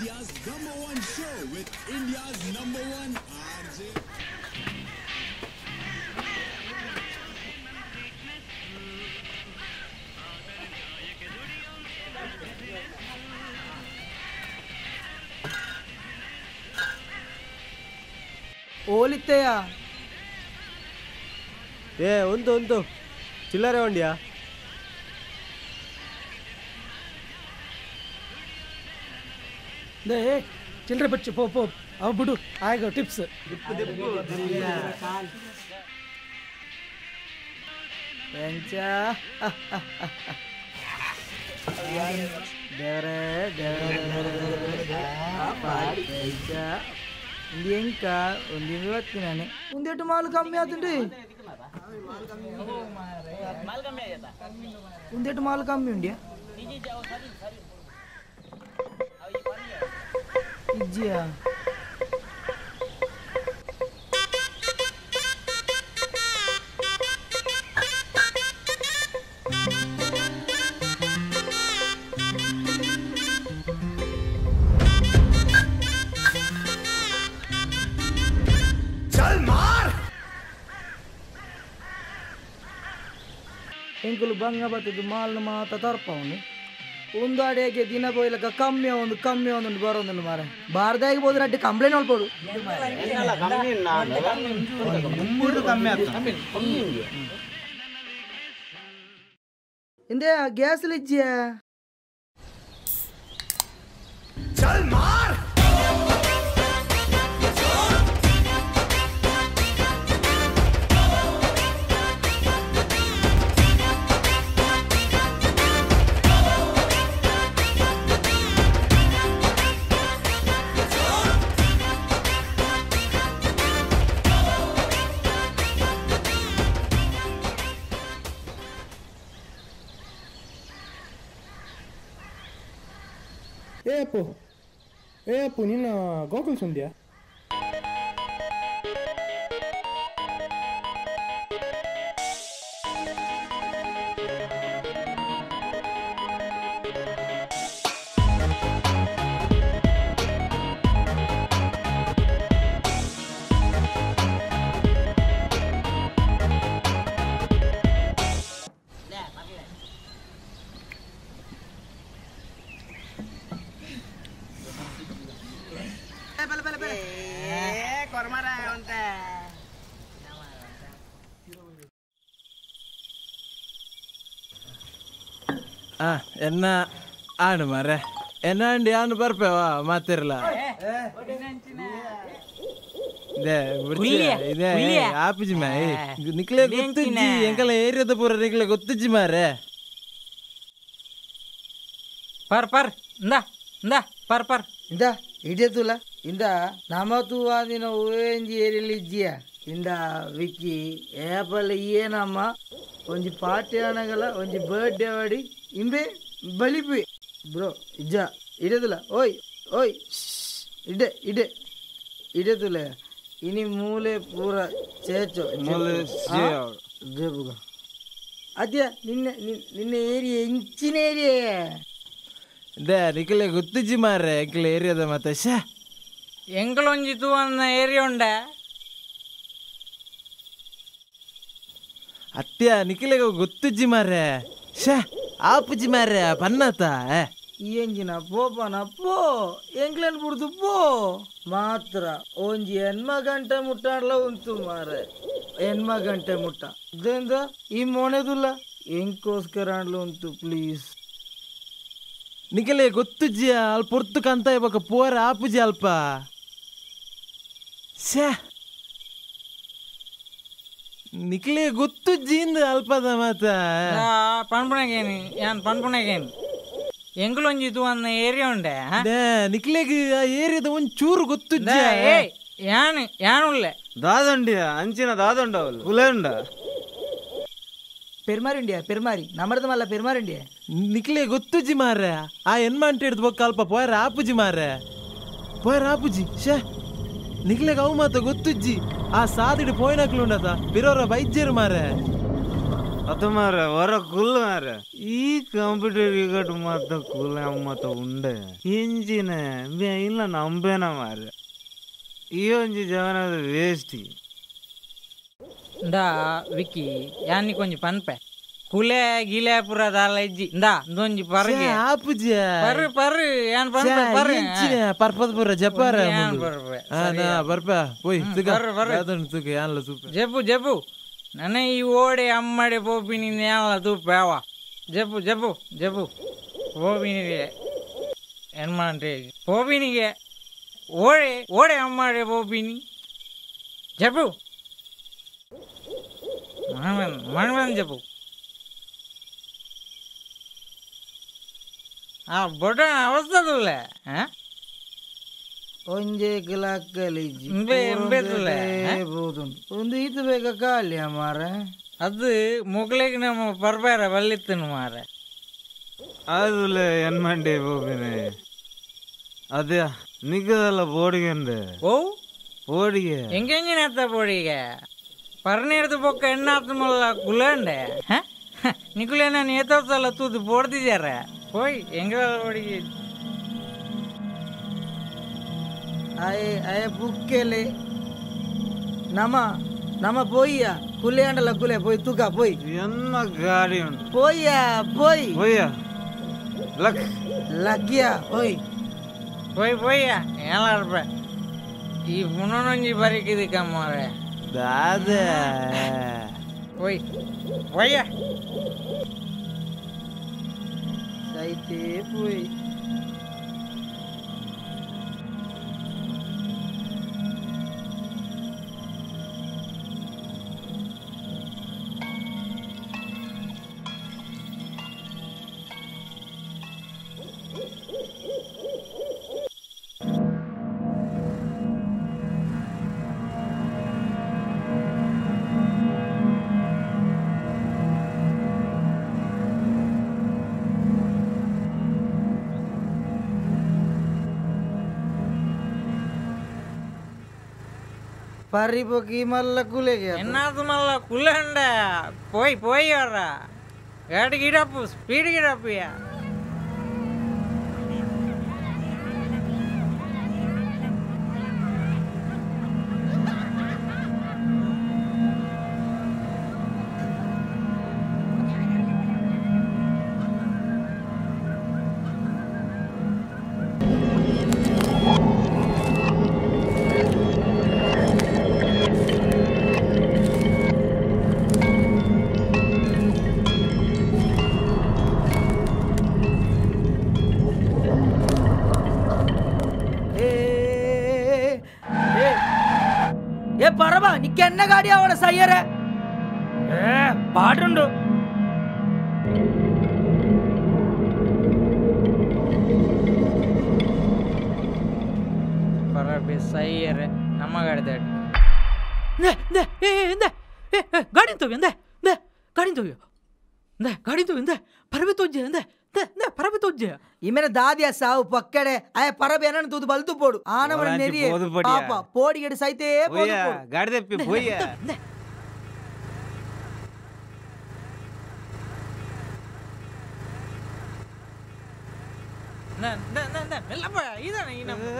India's #1 show with India's #1 RJ. ಓಲಿತ್ತೆಯಾ ಒಂದು ಚಿಲ್ಲರೆ ಒಂಡಿಯಾ ಚಿಲ್ಲರೆ ಬಚ್ಚು ಪೋ ಅವು ಬಿಡು ಆಗ ಟಿಪ್ಸ್ ఇంకా ఉంది వస్తున్నాను ఉందేటి మాలు కమ్మి అవుతుండే ఉందేటి మాలు కమ్మి ఉండే ఇజ్జియా ಎಂಕುಲು ಬಂಗ ಬತ್ತಿದ್ದು ಮಾಲ್ನ ಮಾತ ತರ್ಪವನು ಒಂದು ಅಡಿಯಾಗೆ ದಿನ ಬೋಯ್ಲಕ ಕಮ್ಮಿ ಒಂದು ಬರೋದು ಮಾರ ಬಾರ್ದಾಗಿ ಹೋದ್ರೆ ಅಡ್ಡಿ ಕಂಪ್ಲೇಂಟ್ ನೋಡ್ಬೋದು ಹಿಂದೆ ಗ್ಯಾಸ್ ಇಜ್ಜಿಯಾ ಏ ಅಪ್ಪು ನಿನ್ನ ಗೋಕುಲ್ಸ್ ಉಂದ್ಯಾ ಎನ್ನ ಆಡು ಮಾರೆ ಎನ್ನ ಅಂಡಿ ಆನು ಬರ್ಪೇವ ಮಾತಿರ್ಲ ಇದೇ ಆಪಿಜಿ ಮಾ ನಿಕ್ಲೆ ಗೊತ್ತಿಜ್ಜಿ ಎಂಕಲ ಏರಿಯಾದ ಪೂರ ನಿಕ್ಲೆ ಗೊತ್ತಿಜ್ಜಿ ಮಾರೆ ಪರ್ ಇಂದ ಹಿಡಿಯತುಲ ಇಂದ ನಮತು ಆದಿನ ಓಂಜಿ ಏರಿಯಲ್ಲಿ ಇಜ್ಜಿಯ ಇಂದ ವಿಕ್ಕಿ ಏಪಲ್ ಏನಮ್ಮ ಒಂಜಿ ಪಾರ್ಟಿ ಆನಗಲ ಒಂಜಿ ಬರ್ಡೇ ಮಾಡಿ ಇಂಬೆ ಬಲಿಪಿ ಬ್ರೋ ಇಜ್ಜ ಹಿಡಿಯತುಲ ಓಯ್ ಹಿಡಿಯತುಲ ಇನಿ ಮೂಲೆ ಪೂರ ಚೇಚೋ ಅದ್ಯ ನಿನ್ನ ಏರಿಯಾ ಇಂಚಿನ ಏರಿಯಾ ನಿಕ್ಲೆ ಗೊತ್ತಿಜ್ಜಿ ಮಾರೆ ಎಂಕ್ಲ ಏರಿಯಾದ ಮತ್ತೆ ಎಂಗಳೊಂಜಿತು ಅನ್ನ ಏರಿಯಾ ಉಂಡ ಅತ್ಯ ನಿಖಿಲೆಗ ಗೊತ್ತಿಜ್ಜಿ ಮಾರೆ ಆಪುಜಿ ಮಾರೆ ಪನ್ನತ ಎಂಜಿನ ಪೋಪನ ಪೋ ಎಂಗ್ಲನ್ ಬಿಡ್ದು ಪೋ ಮಾತ್ರ ಒಂಜಿ ಹೆಣ್ಮ ಗಂಟೆ ಮುಟ್ಟಾಡ್ಲ ಉಂಟು ಮಾರೆ ಹೆಣ್ಮ ಗಂಟೆ ಮುಟ್ಟ ಇದೇಂದ ಈ ಮೊನೆದುಲ್ಲ ಎಂಕೋಸ್ಕರ ಆಡ್ಲ ಉಂಟು ಪ್ಲೀಸ್ ನಿಖಲೆ ಗೊತ್ತಿಜ್ಜಿ ಅಲ್ಪ ಹೊರ್ತು ಕಂತ ಇವಾಗ ಪೋರ ಆಪುಜಿ ಅಲ್ಪ ನಿಕ್ಲೆ ಗೊತ್ತಿಜ್ಜಿಂದ ಅಲ್ಪದ ಮಾತ ಪನ್ಪುಣಗೇನು ಎಂಗಳೊಂಜಿತು ಅನ್ನ ಏರಿಯಾ ಉಂಡೆ ನಿಕ್ಲೆಗ್ ಆ ಏರಿಯಾದ ಒಂದ್ ಚೂರು ಗೊತ್ತಿಜ್ಜಿ ಯಾನುಲ್ಲೆ ದಾದಂಡಿಯ ಅಂಚಿನ ದಾದಂಡ ಅವಳು ಹುಲೆ ಉಂಡ ಪೆರ್ಮಾರಿ ನಮ್ಮರದ ಮಲ್ಲ ಪೆರ್ಮಾರಿಂಡಿಯ ನಿಕ್ಲೆ ಗೊತ್ತುಜಿ ಮಾರ್ರೆ ಆ ಎನ್ಮಂಟ್ ಹಿಡ್ದು ಬೊಕ್ಕ ಅಲ್ಪ ಪೋಯರ ಆಪುಜಿ ನಿಕ್ಲೆಗ್ ಅವು ಮಾತ ಗೊತ್ತುಜ್ಜಿ ಆ ಸಾದಿಡು ಪೋಯ್ನಕ್ಲು ಉಂಡತ ಬಿರೋರ ಬೈಜ್ಜೇರು ಮಾರೆ ಅದು ಮಾರ ಹೊರ ಕುಲ್ ಮಾರ ಈ ಕಂಪ್ಯೂಟರ್ ಈಗ ಮಾತ ಕುಲ್ ಅಮ್ಮತ ಉಂಡೆ ಇಂಜಿನ ಇಲ್ಲ ನಂಬೇನ ಮಾರ ಈ ಒಂಜಿ ಜವನದ ವೇಸ್ಟ್ ಇಂದಾ ವಿಕ್ಕಿ ಯಾನಿ ಕೊಂಚ ಪನ್ಪೆ ಕುಲೆ ಗಿಲೆ ಪುರ ದಾಲ ಇಜ್ಜಿ ಇಂದಾ ಇಂದೊಂಜಿ ಪರ್ಗೆ ಆಪುಜ ಪರ್ರು ಪರ್ರು ಯಾನ್ ಪನ್ಪೆ ಪರ್ರು ಪರ್ಪದ ಪುರ ಜಪಾರ ಯಾನ್ ಪರ್ಪೆ ಬರ್ಪ ಪೋಯ್ ತುಕ ತುಕ ಯಾನ್ಲ ಸೂಪರ್ ಜಪ್ಪು ಜಪ್ಪು ನನ್ನ ಈ ಓಡೆ ಅಮ್ಮಡೆ ಪೋಪಿನಿಂದ ಯಾವಲ್ಲ ತೂಪ ಯಾವ ಜಪ್ಪು ಜಪ್ಪು ಜಪ್ಪು ಪೋಪಿನಿಗೆ ಏನ್ ಮಾಡ್ರಿ ಪೋಪಿನಿಗೆ ಓಡೆ ಓಡೆ ಅಮ್ಮಡೆ ಪೋಪಿನಿ ಜಪ್ಪು ಮಣ್ಮನ್ ಜಪ್ಪು ಆ ಬೊಡ ಅವಸ್ಥದುಲ್ಲ ಒಂಜೆ ಗಿಲಾಕಲಿಜ್ಜಿ ಎಂಬೆದುಲ್ಲ ಒಂದು ಇದು ಬೇಗ ಕಾಲಿಯ ಮಾರ ಅದು ಮುಗ್ಲಿಗೆ ನಮ್ಮ ಪರ್ಬೇರ ಬಲ್ಲಿತ್ತನು ಮಾರ அதுல என் மண்டே போபினே அதே நிக்கதல்ல போடுகண்டு ಓ போடுக ಎಂಗೆಂಜಿನ ಪೋಡಿಗೆ ಪರ್ನೇರ್ದು ಬೊಕ್ಕ ಎಣ್ಣಾತ ಮಲ್ಲ ಕುಲಂಡೆ ನಿಕುಲೇನ ನೇತೋಸಲ್ಲ ತೂದು ಪೋಡ್ತಿದ್ಯಾರ ಹೋಯ್ ಎಂಗ ಪೋಡಿಗೆ ಅಯ ಬುಕ್ಕೆಲೆ ನಮ ಪೋಯ್ಯ ಕುಲೆ ಅಂಡಲ್ಲ ಕುಲೆ ಪೋಯ್ ತೂಕ ಪೋಯ್ என்ன காடி உண்டு போய்யா போய் போய்யா லக் லக்கியா போய் போய் போய்யா ஏழா இருப்ப ಈ ಪುನೊಂಜಿ ಬರಿಕಿದಿ ಕಮ್ಮರೆ தாத போய் போய்யா சைத்தே போய் ಪಾರಿಪೋಕಿ ಮಲ್ಲ ಕುಲೆಗೆ ಎನ್ನಾದು ಮಲ್ಲ ಕುಲಂಡ போய் போய் வர ಗಾಡಿ ಗಿಡಪ್ಪು ಸ್ಪೀಡ್ ಗಿಡಪ್ಪಯ್ಯ ఏ పరమా నీకెన్న గాడి ఆవిడ సయ్యరే పాటుండు ಪರಬೆ ಸೈಯರೆ ನಮ್ಮ ಗಾಡಿ ದಾಟಿ ಗಾಡಿ ತೋವಿ ಅಂದೆ ಗಾಡಿ ತೋವಿ ಗಾಡಿ ತೋವಿ ಅಂದೆ ಪರಬೆ ತೋಜ್ಜೆ ಅಂದೆ ಪರಬೆ ತೋಜ್ಜೆ ఈమెన దాదియా సావు పక్కడే అయ పరబేనని తూదు బలుతు పోడు ఆనమన నెరి పాప పోడిగడి సైతే పోదు గాడి తెప్పి పోయ్యా ಮೆಲ್ಲಪ್ಪ ಇದಾನೆ ಈ ನಮ್ಮ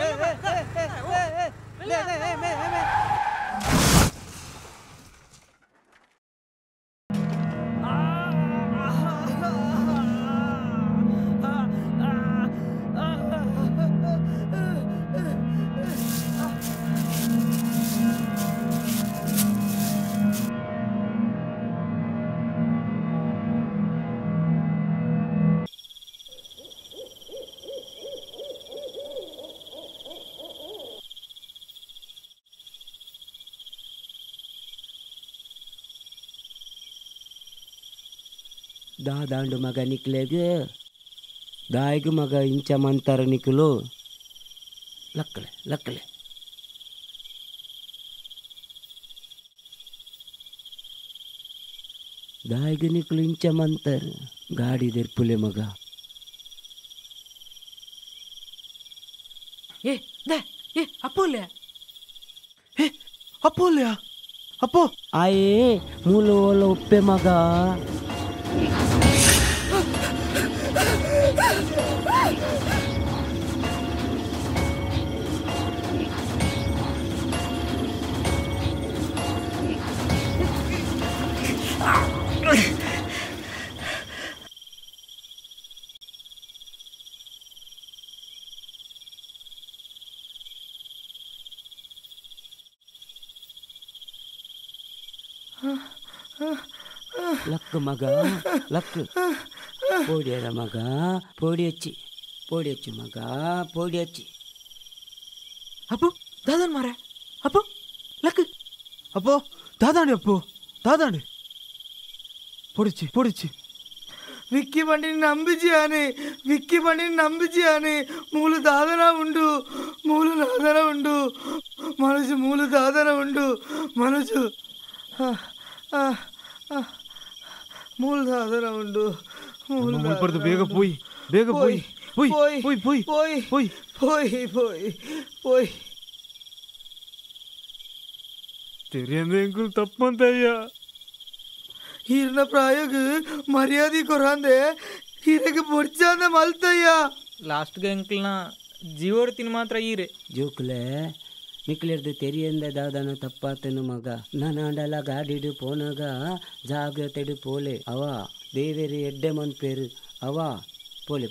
ದಾಂಡು ಮಗ ನಿಕ್ಲೆಗೆ ದಾಯಿಗೆ ಮಗ ಇಂಚ ಮಂತರ ನಿಕ್ಲು ಲಕ್ಕಲೆ ಲಕ್ಕಲೆ ದಾಯಿಗೆ ನಿಕ್ಲು ಇಂಚ ಮಂತರ ಗಾಡಿ ದೆರ್ಪುಲೆ ಮಗ ಅಪ್ಪೋಲ್ಯ ಅಪ್ಪೋಲ್ಯ ಅಪ್ಪೋ ಆಯೇ ಮೂಲ ಓಲ ಉಪ್ಪೆ ಮಗ. ಲಕ್ ಮಗ ಲಕ್ ಪೋಡಿಯರ ಮಗ ಪೋಡಿ ಹಚ್ಚಿ ಮಗ ಪೋಡಿ ಹಚ್ಚಿ. ಅಪ್ಪು ದಾದಾನ್ ಮಾರ ಅಪ್ಪು ಲಕ್ ಅಪ್ಪೋ ದಾದಾಂಡಿ പൊടിച്ച് విక్కీ బండిని నంబిచి అని మూలు దాదన ఉండు మనసు మూలు దాదన ఉండు మనసు ಮೂಲ ದಾದನ ಉಂಡು ಬೇಗ പോയി ತೆರೆಯಂಕು ತಪ್ಪಂತಯ್ಯ ಈರಿನ ಪ್ರಾಯಗ ಮರ್ಯಾದೆ ಕೊರಂದೆ ಹೀರೆಗೆ ಬೊಡ್ಚಂದ ಮಲ್ತಯ್ಯ. ಲಾಸ್ಟ್ಗೆ ಅಂಕಲ್ನ ಜೀವಡ್ತೀನಿ ಮಾತ್ರ ಈರೆ ಜೋಕ್ಲೆ ನಿಕ್ಲಿರ್ದು ತೆರಿಯಂದ ದಾದನ ತಪ್ಪಾತನು ಮಗ. ನಾನಾಂಡಲ ಗಾಡಿಡು ಪೋನಾಗ ಜಾಗ್ರತೆಡು ಪೋಲೆ ಅವ ದೇವೇರಿ ಎಡ್ಡೆ ಮನ್ಪೇರು ಅವ ಪೋಲೆ.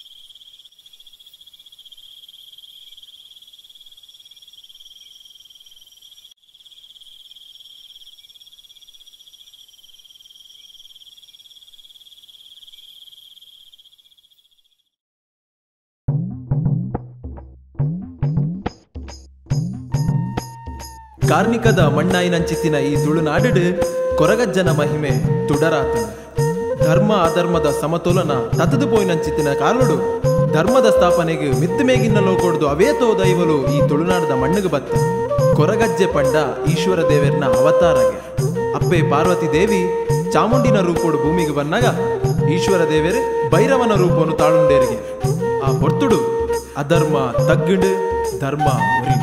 ಕಾರ್ಮಿಕದ ಮಣ್ಣಾಯಿನಂಚಿತ್ತಿನ ಈ ತುಳುನಾಡು ಕೊರಗಜ್ಜನ ಮಹಿಮೆ ತುಡರಾತನ. ಧರ್ಮ ಅಧರ್ಮದ ಸಮತೋಲನ ತತದು ಪೋಯಿನಂಚಿತ್ತಿನ ಕಾಲುಡು ಧರ್ಮದ ಸ್ಥಾಪನೆಗೆ ಮಿತ್ತು ಮೇಗಿನ ಲೋಕೊಡ್ದು ಅವೇತೋ ದೈವಲು ಈ ತುಳುನಾಡದ ಮಣ್ಣಿಗೆ ಬತ್ತ. ಕೊರಗಜ್ಜೆ ಪಂಡ ಈಶ್ವರ ದೇವರನ ಅವತಾರಗೆ ಅಪ್ಪೆ ಪಾರ್ವತಿ ದೇವಿ ಚಾಮುಂಡಿನ ರೂಪೋಡು ಭೂಮಿಗೆ ಬಂದಾಗ ಈಶ್ವರ ದೇವರು ಭೈರವನ ರೂಪವನ್ನು ತಾಳುಂಡೇರಿಗೆ. ಆ ಹೊರ್ತುಡು ಅಧರ್ಮ ತಗ್ಗಿಡು ಧರ್ಮ ಉರಿಡು.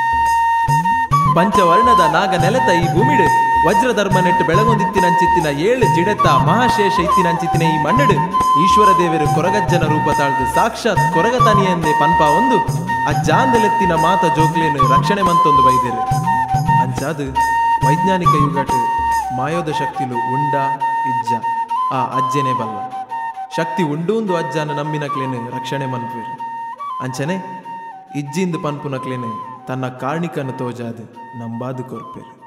ಪಂಚವರ್ಣದ ನಾಗ ನೆಲೆತ ಈ ಭೂಮಿಡು ವಜ್ರಧರ್ಮ ನೆಟ್ಟು ಬೆಳಗೊಂದಿತ್ತಿನಂಚಿತ್ತಿನ 7 ಜಿಡೆತ್ತ ಮಹಾಶೇಷ ಇತ್ತಿನಂಚಿತ್ತಿನ ಈ ಮಣ್ಣಡು ಈಶ್ವರ ದೇವರು ಕೊರಗಜ್ಜನ ರೂಪ ತಾಳ್ದು ಸಾಕ್ಷಾತ್ ಕೊರಗತನಿಯಂದೇ ಪನ್ಪ ಒಂದು ಅಜ್ಜಾಂದಲೆತ್ತಿನ ಮಾತ ಜೋಕ್ಲೇನು ರಕ್ಷಣೆ ಮಂತೊಂದು ಬೈದೇರು. ಅಂಚಾದು ವೈಜ್ಞಾನಿಕ ಯುಗಟು ಮಾಯೋದ ಶಕ್ತಿಲು ಉಂಡ ಇಜ್ಜ ಆ ಅಜ್ಜೆನೆ ಬಲ್ಲ. ಶಕ್ತಿ ಉಂಡೂಂದು ಅಜ್ಜನ ನಂಬಿನಕ್ಲೇನು ರಕ್ಷಣೆ ಮನ್ಪೇರು. ಅಂಚನೆ ಇಜ್ಜಿಂದು ಪನ್ಪುನಕ್ಲೇನು ತನ್ನ ಕಾರ್ಣಿಕನ್ನು ತೋಜಾದು ನಂಬಾದು ಕೊರ್ಪೇರು.